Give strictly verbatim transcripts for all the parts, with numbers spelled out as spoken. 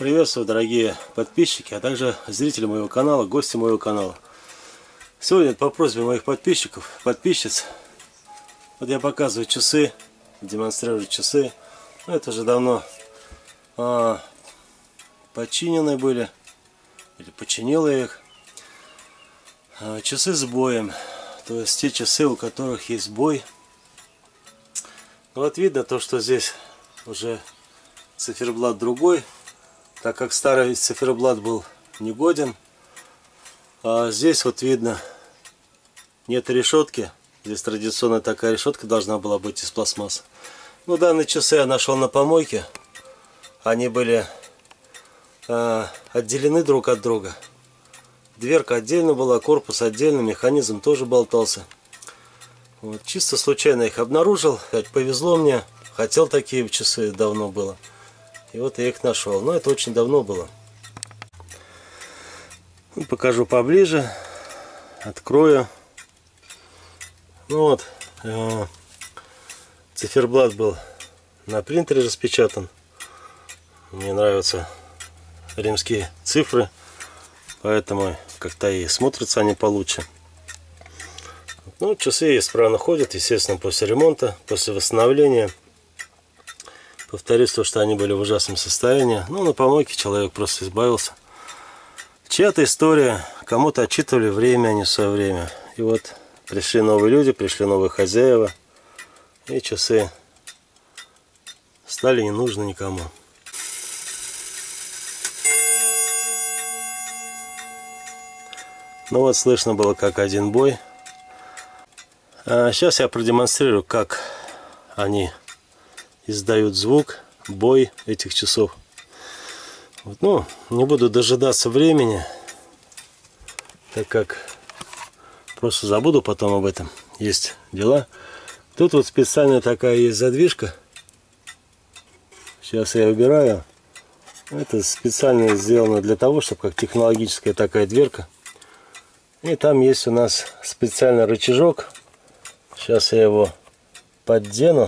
Приветствую, дорогие подписчики, а также зрители моего канала, гости моего канала. Сегодня по просьбе моих подписчиков, подписчиц, вот я показываю часы, демонстрирую часы. Это уже давно а, починены были, или починил я их. А, часы с боем, то есть те часы, у которых есть бой. Вот видно то, что здесь уже циферблат другой, так как старый циферблат был негоден. А здесь вот видно, нет решетки. Здесь традиционная такая решетка должна была быть из пластмассы. Ну, данные часы я нашел на помойке. Они были э, отделены друг от друга. Дверка отдельно была, корпус отдельно, механизм тоже болтался. Вот, чисто случайно их обнаружил. Повезло мне. Хотел такие часы, давно было. И вот я их нашел. Но это очень давно было. Покажу поближе. Открою. Ну вот. Э, циферблат был на принтере распечатан. Мне нравятся римские цифры. Поэтому как-то и смотрятся они получше. Ну, часы исправно ходят, естественно, после ремонта, после восстановления. Повторюсь, то, что они были в ужасном состоянии. Ну, на помойке человек просто избавился. Чья-то история, кому-то отчитывали время, а не в свое время. И вот пришли новые люди, пришли новые хозяева. И часы стали не нужны никому. Ну вот, слышно было, как один бой. А сейчас я продемонстрирую, как они издают звук, бой этих часов. Вот, ну, не буду дожидаться времени, так как просто забуду потом об этом. Есть дела. Тут вот специальная такая есть задвижка. Сейчас я убираю. Это специально сделано для того, чтобы как технологическая такая дверка. И там есть у нас специальный рычажок. Сейчас я его поддену.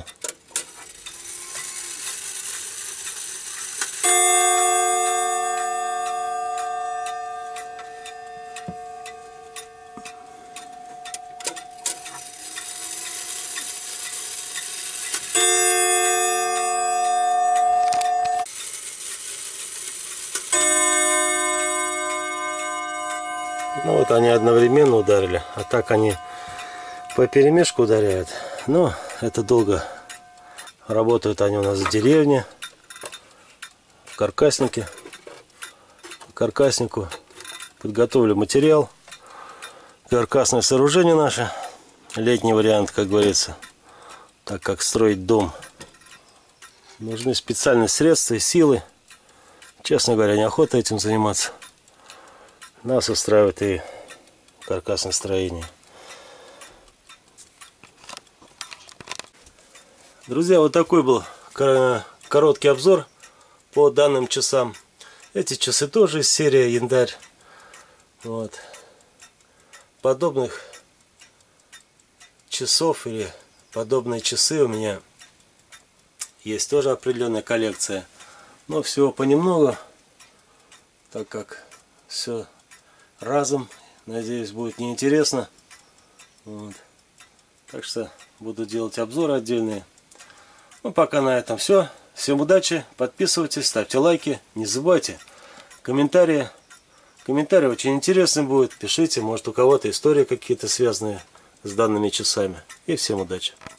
Ну вот они одновременно ударили, а так они по перемешку ударяют. Но это долго. Работают они у нас в деревне, в каркаснике. По каркаснику подготовлю материал. Каркасное сооружение наше. Летний вариант, как говорится. Так как строить дом нужны специальные средства и силы. Честно говоря, неохота этим заниматься. Нас устраивает и каркасное строение. Друзья, вот такой был короткий обзор по данным часам. Эти часы тоже из серии Яндарь. Вот. Подобных часов или подобные часы у меня есть тоже определенная коллекция. Но всего понемногу, так как все разом, надеюсь, будет неинтересно. Вот. Так что буду делать обзоры отдельные. Ну, пока на этом все. Всем удачи, подписывайтесь, ставьте лайки. Не забывайте комментарии. Комментарии очень интересны будут. Пишите, может у кого-то истории какие-то связанные с данными часами. И всем удачи.